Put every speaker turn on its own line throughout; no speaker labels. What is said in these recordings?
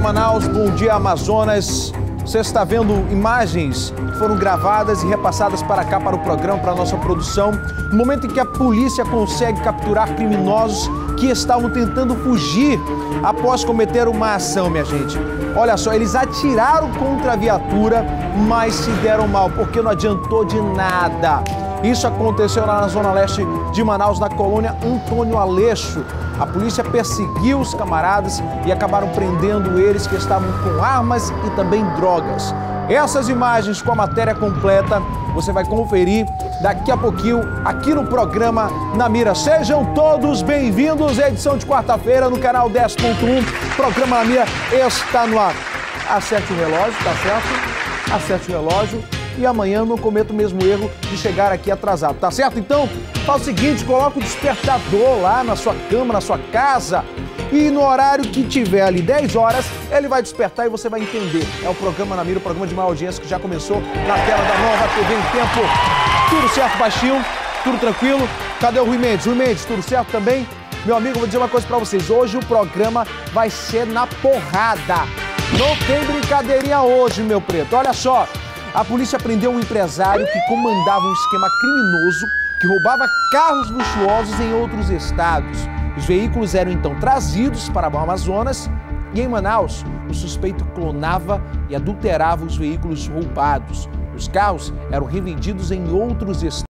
Manaus, bom dia Amazonas. Você está vendo imagens que foram gravadas e repassadas para cá, para o programa, para a nossa produção. No momento em que a polícia consegue capturar criminosos que estavam tentando fugir após cometer uma ação, minha gente. Olha só, eles atiraram contra a viatura, mas se deram mal, porque não adiantou de nada. Isso aconteceu lá na zona leste de Manaus, na colônia Antônio Aleixo. A polícia perseguiu os camaradas e acabaram prendendo eles que estavam com armas e também drogas. Essas imagens com a matéria completa você vai conferir daqui a pouquinho aqui no programa Na Mira. Sejam todos bem-vindos à edição de quarta-feira no canal 10.1. Programa Na Mira está no ar. Acerte o relógio, tá certo? Acerte o relógio. E amanhã não cometa o mesmo erro de chegar aqui atrasado, tá certo? Então, faz o seguinte, coloca o despertador lá na sua cama, na sua casa, e no horário que tiver ali, 10 horas, ele vai despertar e você vai entender. É o programa Na Mira, o programa de maior audiência que já começou na tela da Nova TV em Tempo. Tudo certo, baixinho? Tudo tranquilo? Cadê o Rui Mendes? Rui Mendes, tudo certo também? Meu amigo, vou dizer uma coisa pra vocês, hoje o programa vai ser na porrada. Não tem brincadeirinha hoje, meu preto, olha só. A polícia prendeu um empresário que comandava um esquema criminoso que roubava carros luxuosos em outros estados. Os veículos eram então trazidos para o Amazonas e em Manaus o suspeito clonava e adulterava os veículos roubados. Os carros eram revendidos em outros estados.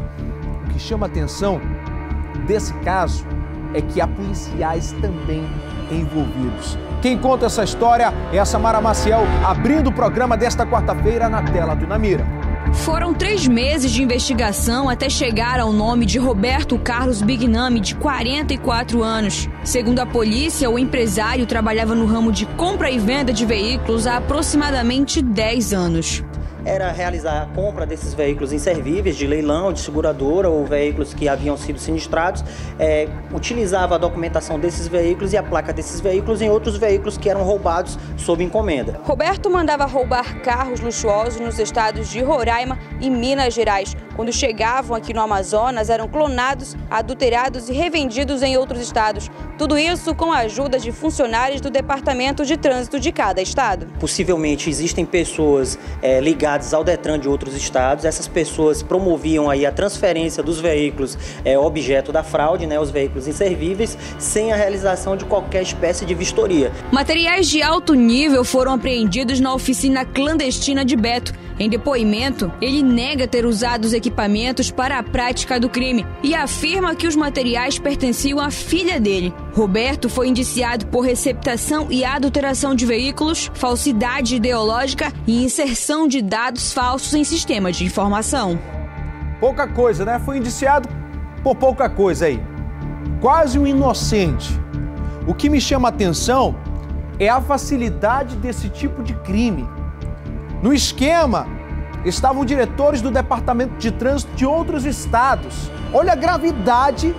O que chama a atenção desse caso é que há policiais também envolvidos. Quem conta essa história é a Samara Maciel, abrindo o programa desta quarta-feira na tela do Na Mira.
Foram 3 meses de investigação até chegar ao nome de Roberto Carlos Bignami, de 44 anos. Segundo a polícia, o empresário trabalhava no ramo de compra e venda de veículos há aproximadamente 10 anos.
Era realizar a compra desses veículos inservíveis de leilão, de seguradora ou veículos que haviam sido sinistrados, utilizava a documentação desses veículos e a placa desses veículos em outros veículos que eram roubados sob encomenda.
Roberto mandava roubar carros luxuosos nos estados de Roraima e Minas Gerais. Quando chegavam aqui no Amazonas, eram clonados, adulterados e revendidos em outros estados. Tudo isso com a ajuda de funcionários do Departamento de Trânsito de cada estado.
Possivelmente existem pessoas ligadas ao Detran de outros estados. Essas pessoas promoviam aí a transferência dos veículos objeto da fraude, os veículos inservíveis, sem a realização de qualquer espécie de vistoria.
Materiais de alto nível foram apreendidos na oficina clandestina de Beto. Em depoimento, ele nega ter usado os equipamentos para a prática do crime e afirma que os materiais pertenciam à filha dele. Roberto foi indiciado por receptação e adulteração de veículos, falsidade ideológica e inserção de dados falsos em sistema de informação.
Pouca coisa, né? Foi indiciado por pouca coisa aí. Quase um inocente. O que me chama a atenção é a facilidade desse tipo de crime. No esquema, estavam diretores do Departamento de Trânsito de outros estados. Olha a gravidade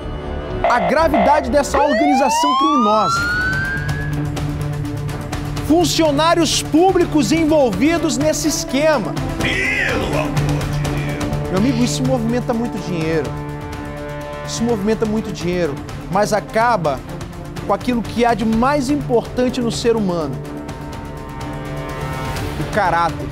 dessa organização criminosa. Funcionários públicos envolvidos nesse esquema.
Pelo amor de Deus!
Meu amigo, isso movimenta muito dinheiro. Isso movimenta muito dinheiro, mas acaba com aquilo que há de mais importante no ser humano. O caráter.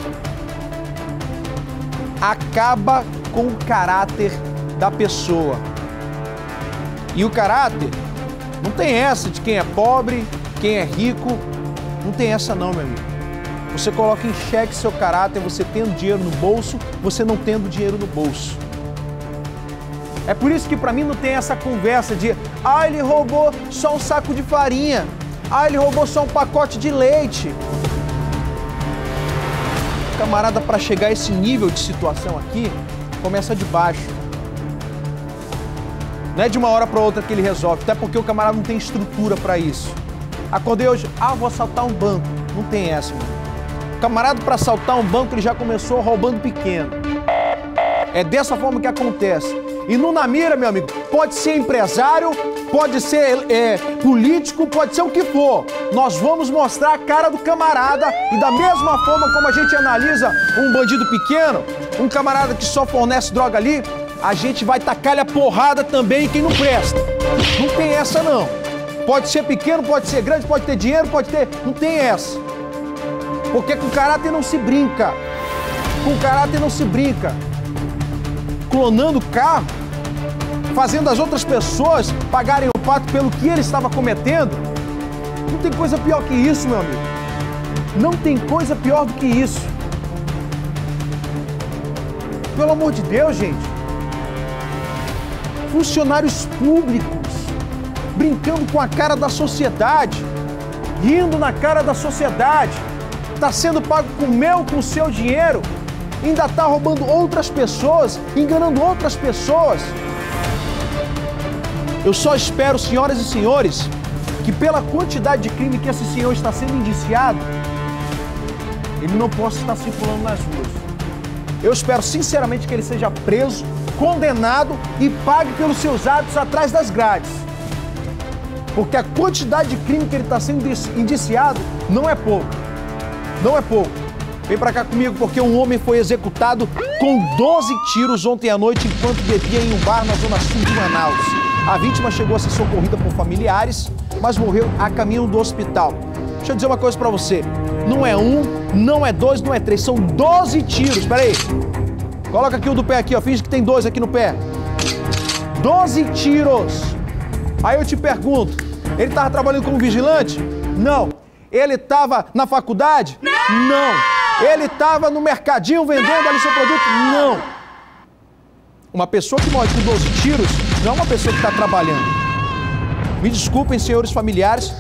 Acaba com o caráter da pessoa. E o caráter não tem essa de quem é pobre, quem é rico. Não tem essa não, meu amigo. Você coloca em xeque seu caráter, você tendo dinheiro no bolso, você não tendo dinheiro no bolso. É por isso que pra mim não tem essa conversa de ele roubou só um saco de farinha. Ele roubou só um pacote de leite. Camarada, para chegar a esse nível de situação aqui, começa de baixo. Não é de uma hora para outra que ele resolve, até porque o camarada não tem estrutura para isso. Acordei hoje, vou assaltar um banco. Não tem essa, mano. O camarada, para assaltar um banco, ele já começou roubando pequeno. É dessa forma que acontece. E no Na Mira, meu amigo, pode ser empresário, pode ser político, pode ser o que for. Nós vamos mostrar a cara do camarada e da mesma forma como a gente analisa um bandido pequeno, um camarada que só fornece droga ali, a gente vai tacar-lhe a porrada também em quem não presta. Não tem essa não. Pode ser pequeno, pode ser grande, pode ter dinheiro, pode ter... Não tem essa. Porque com caráter não se brinca. Com caráter não se brinca. Clonando carro, fazendo as outras pessoas pagarem o pato pelo que ele estava cometendo. Não tem coisa pior que isso, meu amigo. Não tem coisa pior do que isso. Pelo amor de Deus, gente. Funcionários públicos brincando com a cara da sociedade, rindo na cara da sociedade, está sendo pago com o seu dinheiro, ainda está roubando outras pessoas, enganando outras pessoas. Eu só espero, senhoras e senhores, que pela quantidade de crime que esse senhor está sendo indiciado, ele não possa estar circulando nas ruas. Eu espero sinceramente que ele seja preso, condenado e pague pelos seus atos atrás das grades. Porque a quantidade de crime que ele está sendo indiciado não é pouco. Não é pouco. Vem pra cá comigo porque um homem foi executado com 12 tiros ontem à noite enquanto bebia em um bar na zona sul de Manaus. A vítima chegou a ser socorrida por familiares, mas morreu a caminho do hospital. Deixa eu dizer uma coisa pra você. Não é um, não é dois, não é três. São 12 tiros. Pera aí. Coloca aqui o do pé aqui, ó. Finge que tem 2 aqui no pé. 12 tiros. Aí eu te pergunto, ele estava trabalhando como vigilante? Não. Ele estava na faculdade? Não. Ele estava no mercadinho vendendo ali seu produto? Não. Uma pessoa que morre com 12 tiros não é uma pessoa que está trabalhando. Me desculpem, senhores familiares.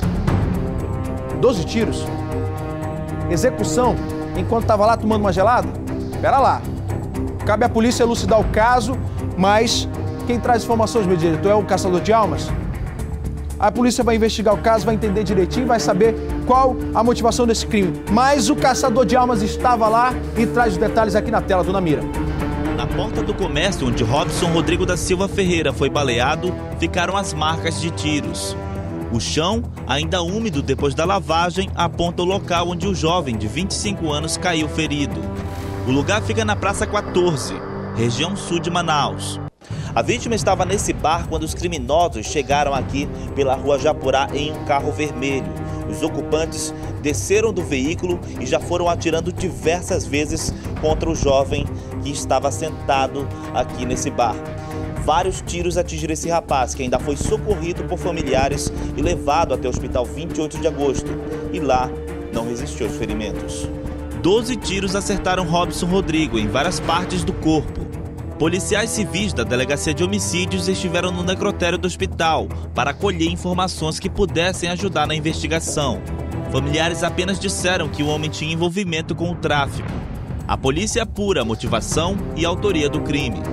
12 tiros. Execução enquanto estava lá tomando uma gelada? Pera lá. Cabe à polícia elucidar o caso, mas quem traz informações, meu diretor, é o caçador de almas? A polícia vai investigar o caso, vai entender direitinho, vai saber qual a motivação desse crime. Mas o caçador de almas estava lá e traz os detalhes aqui na tela, dona Mira.
Na porta do comércio onde Robson Rodrigo da Silva Ferreira foi baleado, ficaram as marcas de tiros. O chão, ainda úmido depois da lavagem, aponta o local onde o jovem de 25 anos caiu ferido. O lugar fica na Praça 14, região sul de Manaus. A vítima estava nesse bar quando os criminosos chegaram aqui pela rua Japurá em um carro vermelho. Os ocupantes desceram do veículo e já foram atirando diversas vezes contra o jovem que estava sentado aqui nesse bar. Vários tiros atingiram esse rapaz, que ainda foi socorrido por familiares e levado até o hospital 28 de agosto. E lá não resistiu aos ferimentos. 12 tiros acertaram Robson Rodrigo em várias partes do corpo. Policiais civis da Delegacia de Homicídios estiveram no necrotério do hospital para colher informações que pudessem ajudar na investigação. Familiares apenas disseram que o homem tinha envolvimento com o tráfico. A polícia apura a motivação e a autoria do crime.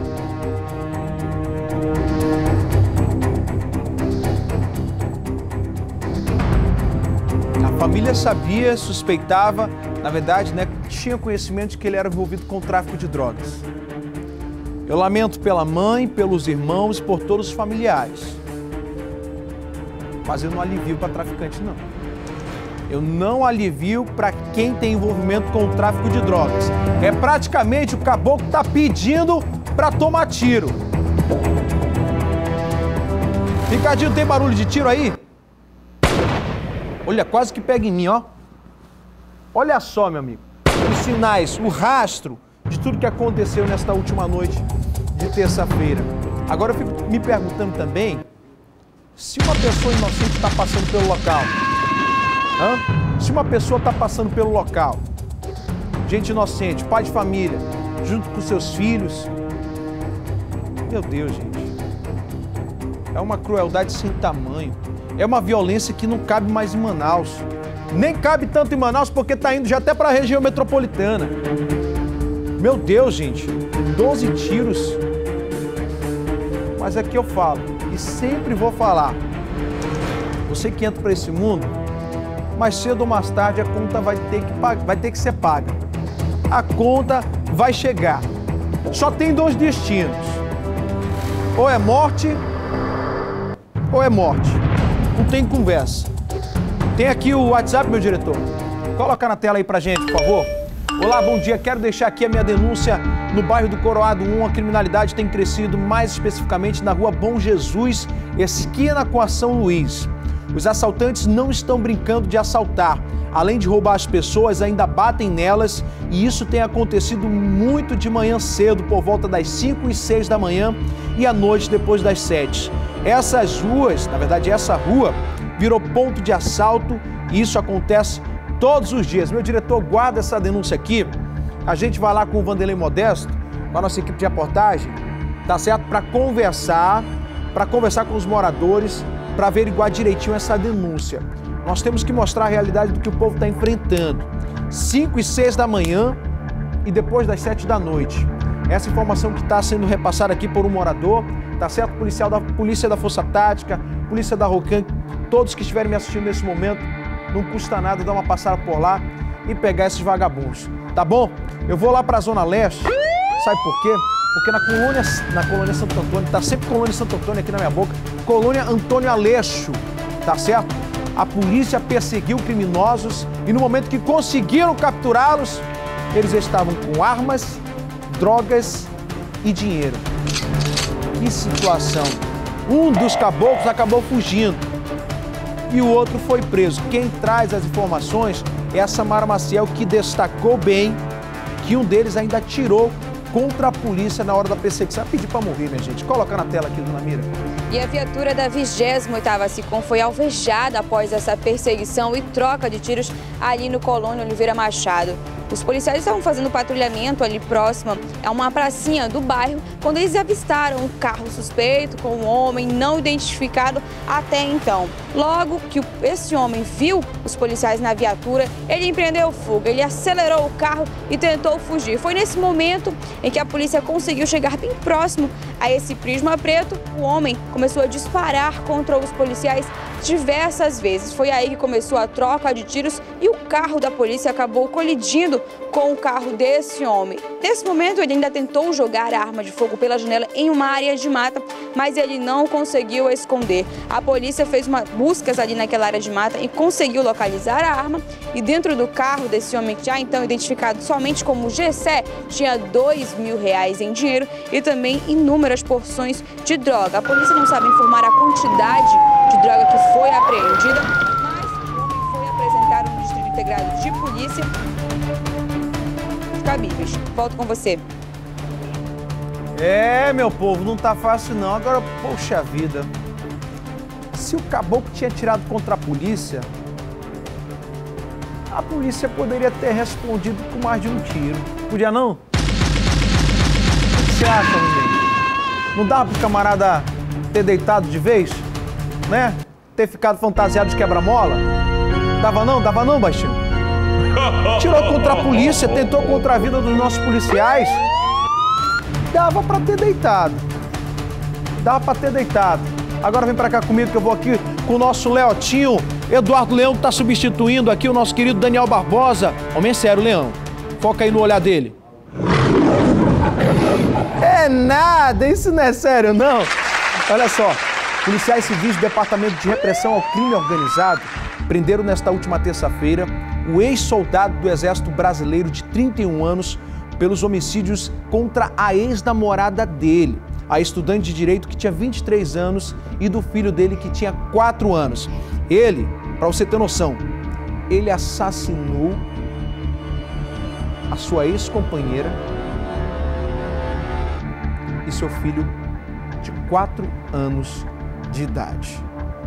A família sabia, suspeitava, na verdade, né, tinha conhecimento de que ele era envolvido com o tráfico de drogas. Eu lamento pela mãe, pelos irmãos e por todos os familiares. Mas eu não alivio para traficante, não. Eu não alivio para quem tem envolvimento com o tráfico de drogas. É praticamente o caboclo está pedindo para tomar tiro. Ricardinho, tem barulho de tiro aí? Olha, quase que pega em mim, ó. Olha só, meu amigo. Os sinais, o rastro de tudo que aconteceu nesta última noite de terça-feira. Agora eu fico me perguntando também se uma pessoa inocente está passando pelo local. Se uma pessoa está passando pelo local, gente inocente, pai de família, junto com seus filhos. Meu Deus, gente. É uma crueldade sem tamanho. É uma violência que não cabe mais em Manaus. Nem cabe tanto em Manaus porque está indo já até para a região metropolitana. Meu Deus, gente, 12 tiros. Mas aqui eu falo, e sempre vou falar, você que entra para esse mundo, mais cedo ou mais tarde a conta vai ter que ser paga. A conta vai chegar. Só tem 2 destinos. Ou é morte, ou é morte. Não tem conversa. Tem aqui o WhatsApp, meu diretor. Coloca na tela aí pra gente, por favor. Olá, bom dia. Quero deixar aqui a minha denúncia. No bairro do Coroado 1, a criminalidade tem crescido, mais especificamente na rua Bom Jesus, esquina com a São Luís. Os assaltantes não estão brincando de assaltar. Além de roubar as pessoas, ainda batem nelas, e isso tem acontecido muito de manhã cedo, por volta das 5 e 6 da manhã e à noite depois das 7. Essas ruas, na verdade essa rua, virou ponto de assalto e isso acontece todos os dias. Meu diretor guarda essa denúncia aqui, a gente vai lá com o Vanderlei Modesto, com a nossa equipe de reportagem, tá certo? Para conversar com os moradores, para averiguar direitinho essa denúncia. Nós temos que mostrar a realidade do que o povo está enfrentando. 5 e 6 da manhã e depois das 7 da noite. Essa informação que está sendo repassada aqui por um morador, tá certo? Polícia da Força Tática, Polícia da Rocan, todos que estiverem me assistindo nesse momento, não custa nada dar uma passada por lá e pegar esses vagabundos, tá bom? Eu vou lá para a Zona Leste, sabe por quê? Porque na colônia Santo Antônio, tá sempre colônia Santo Antônio aqui na minha boca, colônia Antônio Aleixo, tá certo? A polícia perseguiu criminosos e no momento que conseguiram capturá-los, eles estavam com armas, drogas e dinheiro. Que situação! Um dos caboclos acabou fugindo e o outro foi preso. Quem traz as informações é a Samara Maciel, que destacou bem que um deles ainda atirou contra a polícia na hora da perseguição. Pedir para morrer, minha gente. Coloca na tela aqui, dona Mira.
E a viatura da 28ª SICOM foi alvejada após essa perseguição e troca de tiros ali no Colônia Oliveira Machado. Os policiais estavam fazendo patrulhamento ali próximo a uma pracinha do bairro quando eles avistaram um carro suspeito com um homem não identificado até então. Logo que esse homem viu os policiais na viatura, ele empreendeu fuga, ele acelerou o carro e tentou fugir. Foi nesse momento em que a polícia conseguiu chegar bem próximo a esse Prisma preto. O homem começou a disparar contra os policiais diversas vezes. Foi aí que começou a troca de tiros e o carro da polícia acabou colidindo com o carro desse homem. Nesse momento, ele ainda tentou jogar a arma de fogo pela janela em uma área de mata, mas ele não conseguiu esconder. A polícia fez buscas ali naquela área de mata e conseguiu localizar a arma. E dentro do carro desse homem, já então identificado somente como Gessé, tinha R$2.000 em dinheiro e também inúmeras porções de droga. A polícia não sabe informar a quantidade de droga que foi apreendida, mas o homem foi apresentado no Distrito Integrado de Polícia. Cabíveis. Volto com você.
Meu povo, não tá fácil não. Agora, poxa vida, se o caboclo tinha tirado contra a polícia poderia ter respondido com mais de um tiro. Podia não? O que você acha, gente? Não dava pro camarada ter deitado de vez? Né? Ter ficado fantasiado de quebra-mola? Dava não, baixinho? Tirou contra a polícia, tentou contra a vida dos nossos policiais. Dava pra ter deitado. Agora vem pra cá comigo que eu vou aqui com o nosso Leotinho. Eduardo Leão tá substituindo aqui o nosso querido Daniel Barbosa. Homem sério, Leão. Foca aí no olhar dele. É nada, isso não é sério, não. Olha só, policiais civis do Departamento de Repressão ao Crime Organizado prenderam nesta última terça-feira o ex-soldado do Exército Brasileiro de 31 anos pelos homicídios contra a ex-namorada dele, a estudante de Direito que tinha 23 anos e do filho dele que tinha 4 anos. Ele, para você ter noção, ele assassinou a sua ex-companheira e seu filho de 4 anos de idade.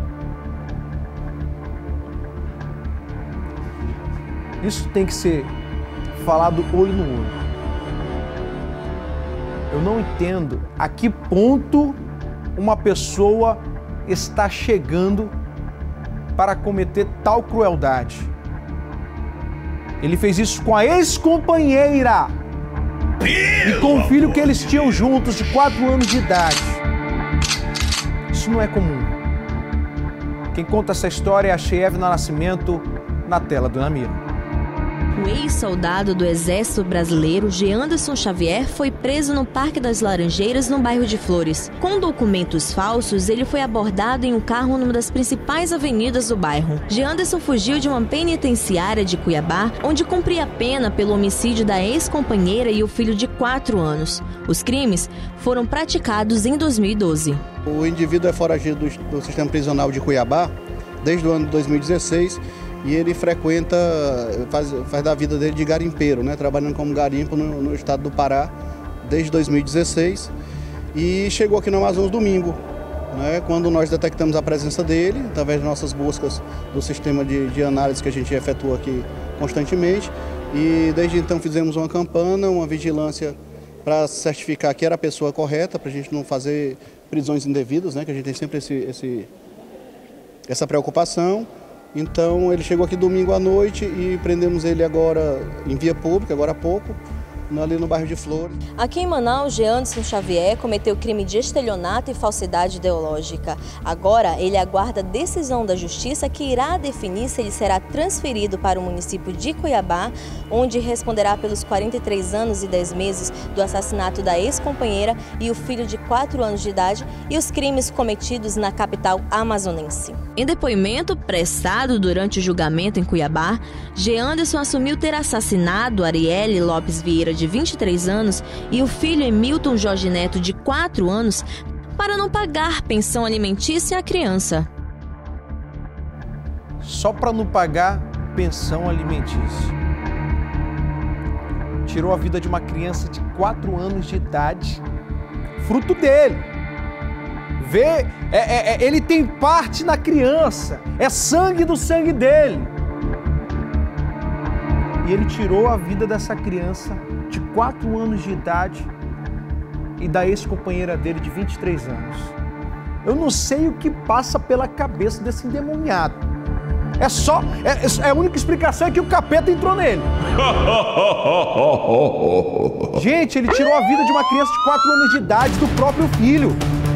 Isso tem que ser falado olho no olho. Eu não entendo a que ponto uma pessoa está chegando para cometer tal crueldade. Ele fez isso com a ex-companheira e com o filho que eles tinham juntos de 4 anos de idade. Isso não é comum. Quem conta essa história é a Cheyevna Nascimento, na tela do Namira.
O ex-soldado do Exército Brasileiro, Jeanderson Xavier, foi preso no Parque das Laranjeiras, no bairro de Flores. Com documentos falsos, ele foi abordado em um carro numa das principais avenidas do bairro. Jeanderson fugiu de uma penitenciária de Cuiabá, onde cumpria pena pelo homicídio da ex-companheira e o filho de 4 anos. Os crimes foram praticados em 2012.
O indivíduo é foragido do sistema prisional de Cuiabá desde o ano de 2016, e ele frequenta, faz da vida dele de garimpeiro, né? Trabalhando como garimpo no estado do Pará desde 2016, e chegou aqui no Amazonas domingo, né? Quando nós detectamos a presença dele, através de nossas buscas do sistema de análise que a gente efetua aqui constantemente, e desde então fizemos uma campana, uma vigilância para certificar que era a pessoa correta, para a gente não fazer prisões indevidas, né? Que a gente tem sempre essa preocupação. Então ele chegou aqui domingo à noite e prendemos ele agora em via pública, agora há pouco, ali no bairro de Flores.
Aqui em Manaus, Jeanderson Xavier cometeu crime de estelionato e falsidade ideológica. Agora, ele aguarda a decisão da Justiça que irá definir se ele será transferido para o município de Cuiabá, onde responderá pelos 43 anos e 10 meses do assassinato da ex-companheira e o filho de 4 anos de idade e os crimes cometidos na capital amazonense. Em depoimento prestado durante o julgamento em Cuiabá, Jeanderson assumiu ter assassinado Arielle Lopes Vieira, de 23 anos, e o filho Emilton Jorge Neto, de 4 anos, para não pagar pensão alimentícia à criança.
Só para não pagar pensão alimentícia. Tirou a vida de uma criança de 4 anos de idade, fruto dele. Ele tem parte na criança, é sangue do sangue dele. E ele tirou a vida dessa criança de 4 anos de idade e da ex-companheira dele de 23 anos. Eu não sei o que passa pela cabeça desse endemoniado. A única explicação é que o capeta entrou nele. Gente, ele tirou a vida de uma criança de 4 anos de idade, do próprio filho.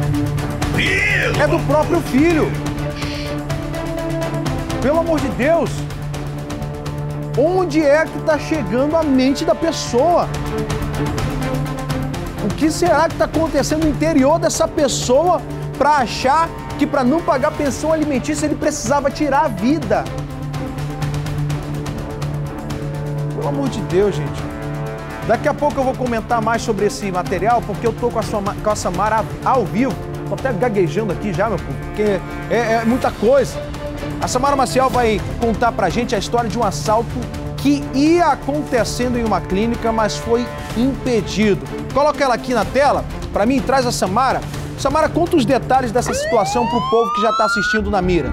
É do próprio filho. Pelo amor de Deus. Onde é que está chegando a mente da pessoa? O que será que está acontecendo no interior dessa pessoa para achar que para não pagar pensão alimentícia ele precisava tirar a vida? Pelo amor de Deus, gente. Daqui a pouco eu vou comentar mais sobre esse material, porque eu tô com a Samara ao vivo. Tô até gaguejando aqui já, meu povo, porque é muita coisa. A Samara Maciel vai contar pra gente a história de um assalto que ia acontecendo em uma clínica, mas foi impedido. Coloca ela aqui na tela, pra mim, traz a Samara. Samara, conta os detalhes dessa situação pro povo que já tá assistindo na Mira.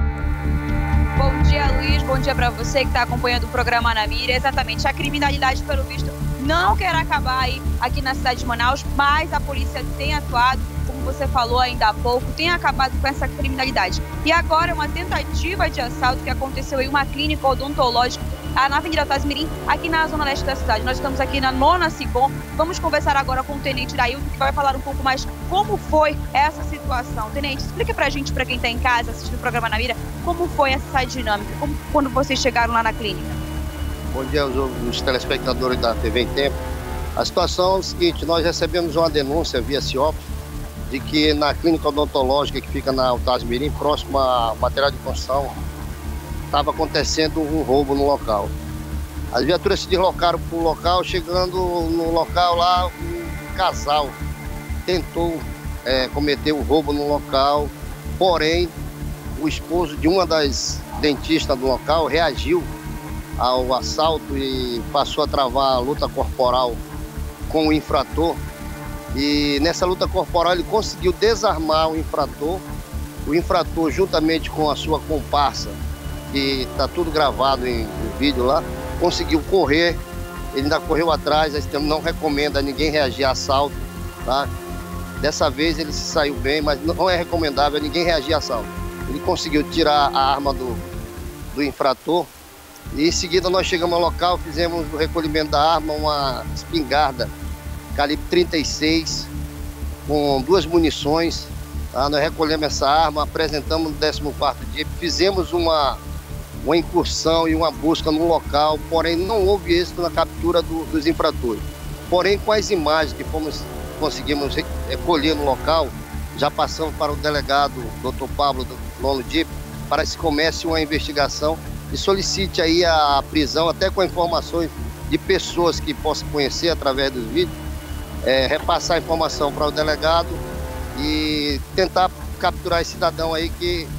Bom dia, Luiz. Bom dia pra você que está acompanhando o programa na Mira. Exatamente, a criminalidade, pelo visto, não quer acabar aí aqui na cidade de Manaus, mas a polícia tem atuado, como você falou ainda há pouco, tem acabado com essa criminalidade. E agora uma tentativa de assalto que aconteceu em uma clínica odontológica na Avenida Tasmirim, aqui na zona leste da cidade. Nós estamos aqui na 9ª Sicom. Vamos conversar agora com o Tenente Iraildo, que vai falar um pouco mais como foi essa situação. Tenente, explica pra gente, pra quem está em casa assistindo o programa na Mira, como foi essa dinâmica, quando vocês chegaram lá na clínica.
Bom dia aos telespectadores da TV em Tempo. A situação é o seguinte, nós recebemos uma denúncia via CIOP de que na clínica odontológica que fica na Tasmirim, próximo a material de construção, estava acontecendo um roubo no local. As viaturas se deslocaram para o local, chegando no local lá, um casal tentou cometer o roubo no local, porém o esposo de uma das dentistas do local reagiu ao assalto e passou a travar a luta corporal com o infrator. E nessa luta corporal ele conseguiu desarmar o infrator. O infrator, juntamente com a sua comparsa, que está tudo gravado em vídeo lá, conseguiu correr. Ele ainda correu atrás. A gente não recomenda ninguém reagir a assalto, tá? Dessa vez ele se saiu bem, mas não é recomendável ninguém reagir a assalto. Ele conseguiu tirar a arma do infrator. E em seguida nós chegamos ao local, fizemos o recolhimento da arma, uma espingarda calibre 36, com 2 munições. Tá? Nós recolhemos essa arma, apresentamos no 14º dia, fizemos uma incursão e uma busca no local, porém não houve êxito na captura dos infratores. Porém, com as imagens que conseguimos recolher no local, já passamos para o delegado Dr. Pablo Lono Dip, para que se comece uma investigação e solicite aí a prisão, até com informações de pessoas que possam conhecer através dos vídeos, repassar a informação para o delegado e tentar capturar esse cidadão aí que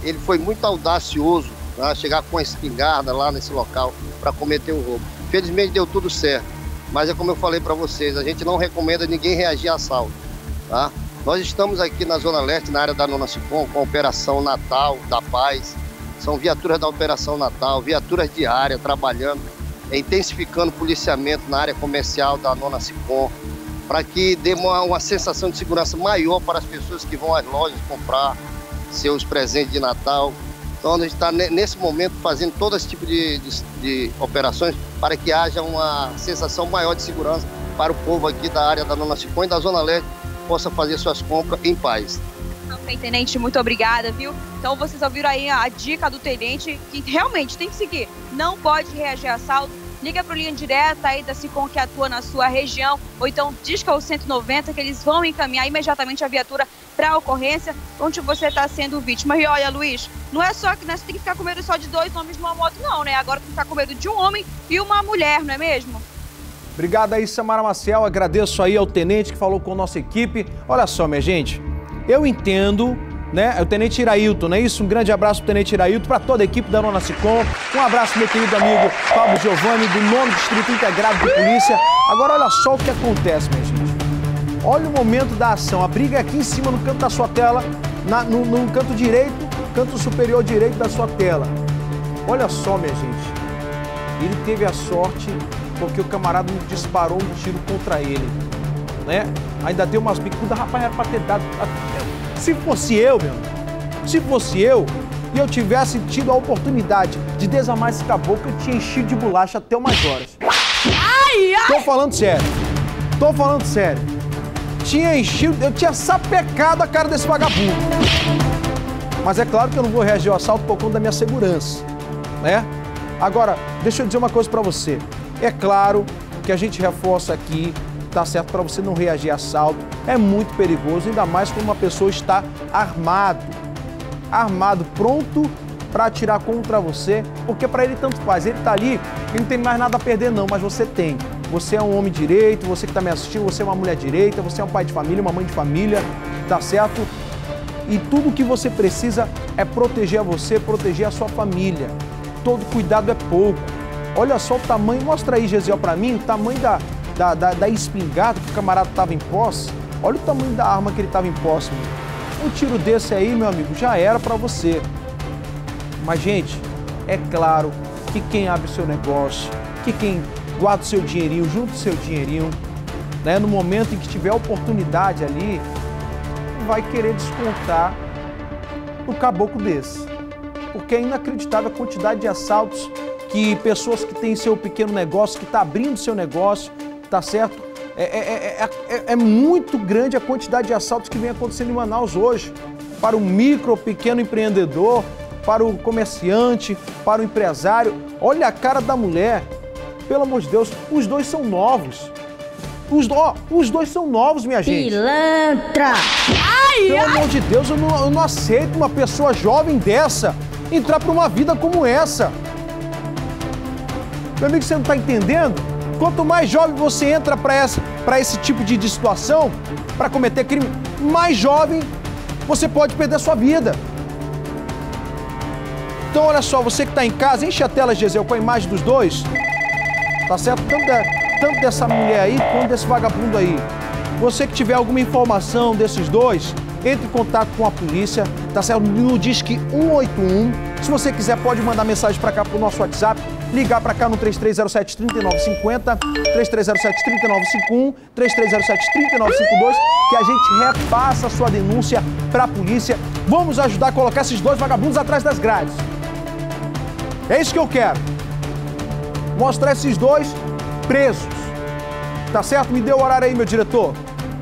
ele foi muito audacioso, tá? Chegar com a espingarda lá nesse local para cometer o roubo. Felizmente deu tudo certo, mas é como eu falei para vocês, a gente não recomenda ninguém reagir a assalto, tá? Nós estamos aqui na Zona Leste, na área da Nona Sicom, com a Operação Natal da Paz. São viaturas da Operação Natal, viaturas diárias, trabalhando, intensificando o policiamento na área comercial da Nona Sicom, para que dê uma sensação de segurança maior para as pessoas que vão às lojas comprar seus presentes de Natal. Então, a gente está nesse momento fazendo todo esse tipo de operações para que haja uma sensação maior de segurança para o povo aqui da área da Nona Sicom e da Zona Leste possa fazer suas compras em paz.
Ok, tenente, muito obrigada, viu? Então vocês ouviram aí a dica do tenente, que realmente tem que seguir. Não pode reagir a assalto. Liga para o linha direta aí da Sicom que atua na sua região, ou então disca o 190 que eles vão encaminhar imediatamente a viatura para a ocorrência onde você está sendo vítima. E olha, Luiz, não é só que você tem que ficar com medo só de 2 homens numa moto, não, né? Agora tem que ficar com medo de um homem e uma mulher, não é mesmo?
Obrigado aí, Samara Maciel. Agradeço aí ao tenente que falou com a nossa equipe. Olha só, minha gente, eu entendo, né? É o tenente Irailton, não é isso? Um grande abraço pro tenente Irailton, para toda a equipe da Nona Sicom. Um abraço, meu querido amigo Pablo Giovanni, do 9º Distrito Integrado de Polícia. Agora, olha só o que acontece, minha gente. Olha o momento da ação. A briga é aqui em cima, no canto da sua tela, no canto direito, canto superior direito da sua tela. Olha só, minha gente. Ele teve a sorte porque o camarada disparou um tiro contra ele, né? Ainda deu umas bicudas, rapaz, era pra ter dado. Se fosse eu, meu, se fosse eu e eu tivesse tido a oportunidade de desarmar esse caboclo, eu tinha enchido de bolacha até umas horas.
Ai, ai!
Tô falando sério. Tô falando sério. Tinha enchido, eu tinha sapecado a cara desse vagabundo. Mas é claro que eu não vou reagir ao assalto por conta da minha segurança, né? Agora, deixa eu dizer uma coisa pra você. É claro que a gente reforça aqui, tá certo, para você não reagir a assalto. É muito perigoso, ainda mais quando uma pessoa está armado, pronto para atirar contra você, porque para ele tanto faz. Ele tá ali, ele não tem mais nada a perder não, mas você tem. Você é um homem direito, você que está me assistindo, você é uma mulher direita, você é um pai de família, uma mãe de família, tá certo? E tudo o que você precisa é proteger a você, proteger a sua família. Todo cuidado é pouco. Olha só o tamanho, mostra aí, Gesiel, para mim, o tamanho da espingarda que o camarada estava em posse. Olha o tamanho da arma que ele estava em posse. Um tiro desse aí, meu amigo, já era para você. Mas, gente, é claro que quem abre o seu negócio, que quem guarda o seu dinheirinho, junta o seu dinheirinho, né, no momento em que tiver oportunidade ali, vai querer descontar no caboclo desse. Porque é inacreditável a quantidade de assaltos que pessoas que têm seu pequeno negócio, que está abrindo seu negócio, tá certo? É muito grande a quantidade de assaltos que vem acontecendo em Manaus hoje. Para o micro, pequeno empreendedor, para o comerciante, para o empresário. Olha a cara da mulher. Pelo amor de Deus, os dois são novos. Os dois são novos, minha gente.
Pilantra!
Pelo amor de Deus, eu não aceito uma pessoa jovem dessa entrar para uma vida como essa. Meu amigo, você não está entendendo? Quanto mais jovem você entra para esse tipo de situação, para cometer crime, mais jovem você pode perder a sua vida. Então, olha só, você que está em casa, enche a tela, Gesiel, com a imagem dos dois. Tá certo? Tanto dessa mulher aí, quanto desse vagabundo aí. Você que tiver alguma informação desses dois, entre em contato com a polícia, tá certo? No Disque 181. Se você quiser, pode mandar mensagem para cá pro nosso WhatsApp, ligar para cá no 3307-3950, 3307-3951, 3307-3952, que a gente repassa a sua denúncia para a polícia. Vamos ajudar a colocar esses dois vagabundos atrás das grades. É isso que eu quero. Mostrar esses dois presos. Tá certo? Me dê o horário aí, meu diretor.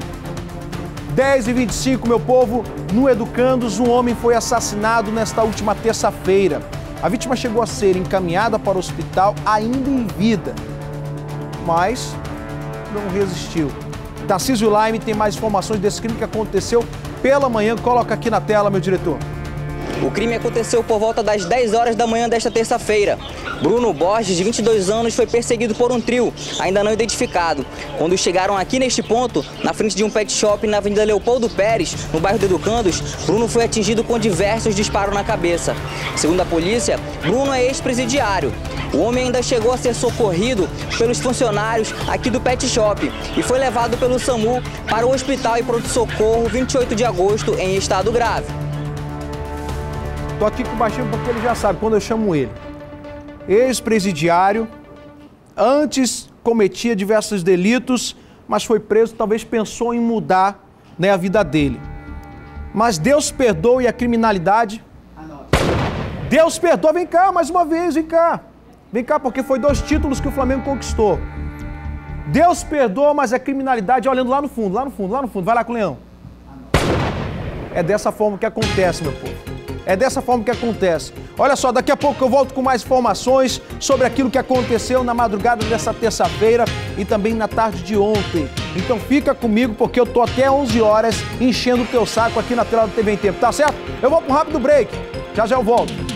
10h25, meu povo, no Educandos, um homem foi assassinado nesta última terça-feira. A vítima chegou a ser encaminhada para o hospital ainda em vida, mas não resistiu. Tarcísio Laime tem mais informações desse crime que aconteceu pela manhã. Coloca aqui na tela, meu diretor.
O crime aconteceu por volta das 10 horas da manhã desta terça-feira. Bruno Borges, de 22 anos, foi perseguido por um trio, ainda não identificado. Quando chegaram aqui neste ponto, na frente de um pet shop na Avenida Leopoldo Pérez, no bairro do Educandos, Bruno foi atingido com diversos disparos na cabeça. Segundo a polícia, Bruno é ex-presidiário. O homem ainda chegou a ser socorrido pelos funcionários aqui do pet shop e foi levado pelo SAMU para o Hospital e Pronto-Socorro 28 de agosto em estado grave.
Tô aqui com o baixinho porque ele já sabe, quando eu chamo ele. Ex-presidiário, antes cometia diversos delitos, mas foi preso, talvez pensou em mudar, né, a vida dele. Mas Deus perdoe a criminalidade. Deus perdoa, vem cá mais uma vez, vem cá. Vem cá, porque foi 2 títulos que o Flamengo conquistou. Deus perdoa, mas a criminalidade, olhando lá no fundo, lá no fundo, lá no fundo. Vai lá com o Leão. É dessa forma que acontece, meu povo. É dessa forma que acontece. Olha só, daqui a pouco eu volto com mais informações sobre aquilo que aconteceu na madrugada dessa terça-feira e também na tarde de ontem. Então fica comigo porque eu tô até 11 horas enchendo o teu saco aqui na tela do TV em Tempo, tá certo? Eu vou para um rápido break. Já já eu volto.